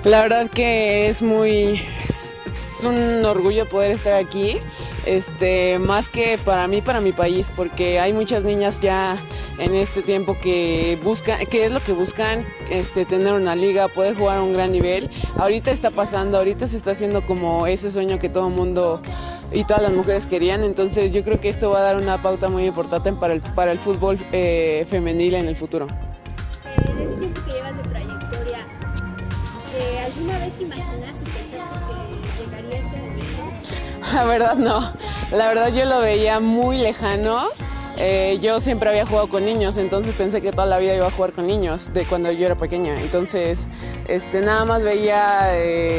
La verdad que es un orgullo poder estar aquí, más que para mí, para mi país, porque hay muchas niñas ya en este tiempo que buscan, que es lo que buscan, tener una liga, poder jugar a un gran nivel. Ahorita está pasando, ahorita se está haciendo como ese sueño que todo el mundo y todas las mujeres querían, entonces yo creo que esto va a dar una pauta muy importante para el fútbol femenil en el futuro. En ese tiempo que llevas de trayectoria, ¿alguna vez imaginaste que llegaría este momento? La verdad no, la verdad yo lo veía muy lejano. Yo siempre había jugado con niños, entonces pensé que toda la vida iba a jugar con niños de cuando yo era pequeña. Entonces, nada más veía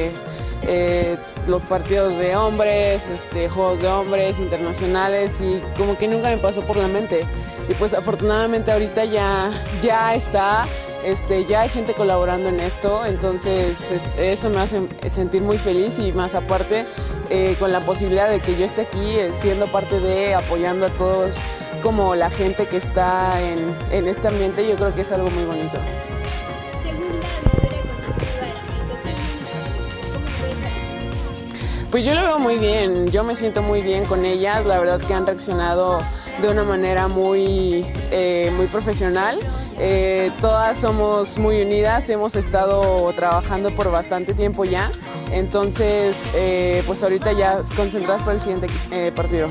los partidos de hombres, juegos de hombres internacionales y como que nunca me pasó por la mente. Y pues afortunadamente ahorita ya está, ya hay gente colaborando en esto, entonces eso me hace sentir muy feliz y más aparte con la posibilidad de que yo esté aquí siendo parte de apoyando a todos como la gente que está en este ambiente, yo creo que es algo muy bonito. Segunda victoria consecutiva de la México, ¿cómo ves? Pues yo lo veo muy bien, yo me siento muy bien con ellas, la verdad que han reaccionado de una manera muy profesional. Todas somos muy unidas, hemos estado trabajando por bastante tiempo ya, entonces pues ahorita ya concentradas para el siguiente partido.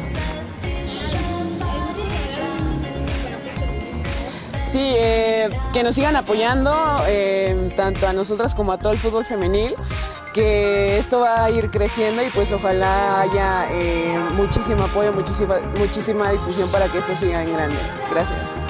Sí, que nos sigan apoyando, tanto a nosotras como a todo el fútbol femenil, que esto va a ir creciendo y pues ojalá haya muchísimo apoyo, muchísima difusión para que esto siga en grande. Gracias.